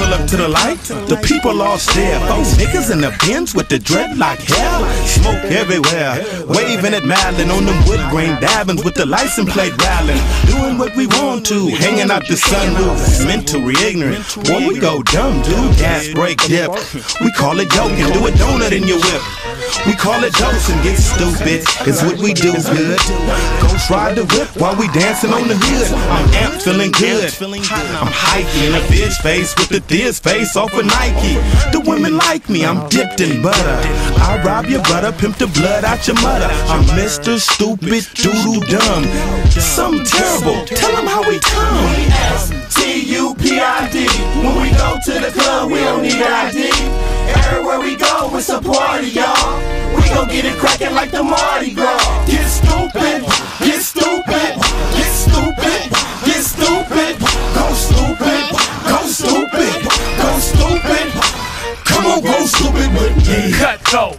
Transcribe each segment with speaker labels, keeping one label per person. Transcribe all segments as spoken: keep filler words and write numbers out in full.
Speaker 1: pull up to the light, the people all stare. Four niggas in the Benz with the dreadlock hair. Smoke everywhere, waving at Madeline on them wood grain dabbins with the license plate rattling. Doing what we want to, hanging out the sunroof. Mentally ignorant, boy, we go dumb, dude. Gas break dip, we call it joking. Do a donut in your whip. We call it jokes and get stupid. It's what we do good. Ghost ride the whip while we dancing on the hood. I'm amped, feeling good. I'm hiking a bitch face with the thinnest face off of Nike. The women like me, I'm dipped in butter. I'll rob your brother, pimp the blood out your mother. I'm Mister Stupid Doodle Dumb. Something terrible, tell him how we come.
Speaker 2: S T U P I D. When we go to the club, we don't need I D. Everywhere we go, it's a party, y'all. We gon' get it crackin' like the Mardi Gras. Get stupid, get stupid, get stupid, get stupid. Go stupid, go stupid, go stupid. Come on, go stupid with me.
Speaker 3: Cutthroat,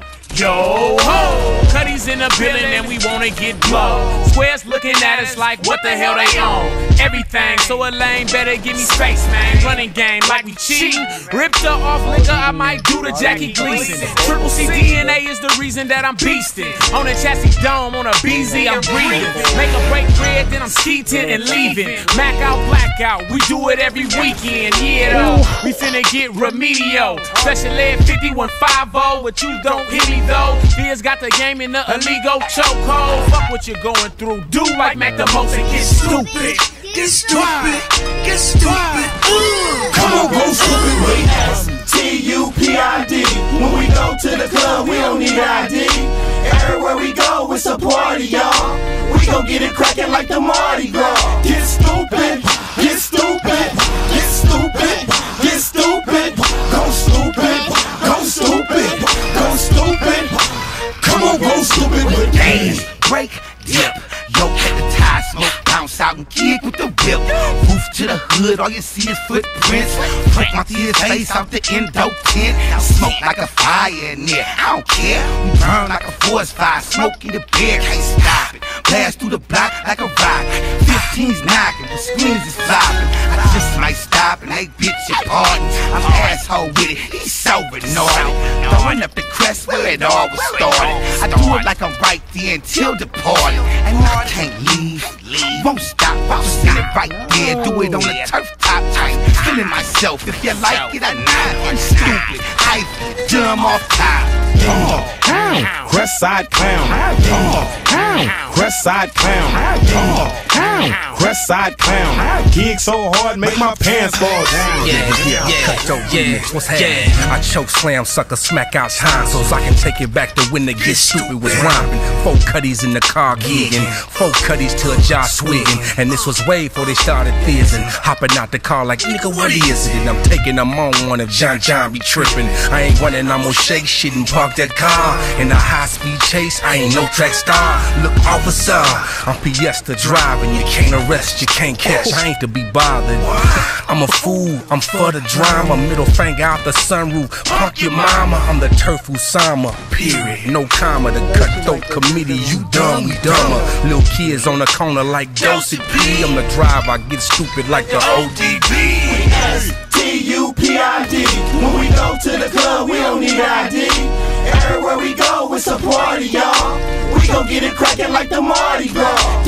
Speaker 3: yo ho. Cuddies in the building and we wanna get blow. Squares looking at us like what the hell they own. Everything, so a lame better give me space, man. Running game like we cheating. Ripped her off liquor, I might do the Jackie Gleason. Triple C D N A is the reason that I'm beastin'. On a chassis dome, on a B Z, I'm breathing. Make a break bread, then I'm skeeting and leaving. Mac out, blackout, we do it every weekend. Yeah, though, we finna get remedial. Special Ed fifty-one fifty, but you don't hit me though. Fizz got the game in the illegal chokehold. Fuck what you're going through, do like Mac the most and get stupid.
Speaker 2: Get stupid, get stupid. Come on, go stupid with S T U P I D. When we go to the club, we don't need I D. Everywhere we go, it's a party, y'all. We gon' get it crackin' like the Mardi Gras. Get stupid, get stupid, get stupid, get stupid. Go stupid, go stupid, go stupid. Come on, go stupid with me.
Speaker 4: Break, dip, yo, at the tie, smoke, bounce out and kick with the whip. Roof to the hood, all you see is footprints. Frank Montia's face out the endo tent. Smoke like a fire in there, I don't care. We burn like a forest fire, smoky the bear, can't stop it. Blast through the block like a rock. fifteens knocking, the screens is flopping. I just might stop and they bitch your pardon. I'm asshole with it, he's so naughty. Throwing up the crest where it all was started. I do it like I'm right there until the party. And I can't leave, won't stop. I'll send it right there, do it on the turf top. I'm feeling myself, if you like it or not. I'm stupid, I dumb off top.
Speaker 1: Oh, oh, Crest Side Clown. Oh, oh, Crest Side Clown. Oh, oh, Crest Side Clown. Gig so hard, make my pants fall down.
Speaker 5: Yeah, yeah, yeah, yeah, what's happening? I choke slam, sucker, smack out time, so I can take it back to when the Get Stupid was rhyming. Four cuddies in the car gigging, four cuddies to a Josh swigging, and this was way before they started fizzing. Hopping out the car like, nigga, what is it? And I'm taking them on one if John John be tripping. I ain't running, I'm gonna shake shit and park that car. In a high speed chase, I ain't no track star. Look, officer, I'm P S to driving. You can't arrest, you can't catch, I ain't to be bothered. I'm a fool, I'm for the drama. Middle finger out the sunroof, punk your mama. I'm the turf Usama, period, no comma. The cutthroat committee, you dumb, we dumber. Little kids on the corner like Dosey P. I'm the driver, I get stupid like the O D B.
Speaker 2: S T U P I D. When we go to the club, we don't need I D. Everywhere we go, it's a party, y'all. We gon' get it crackin' like the Mardi Gras.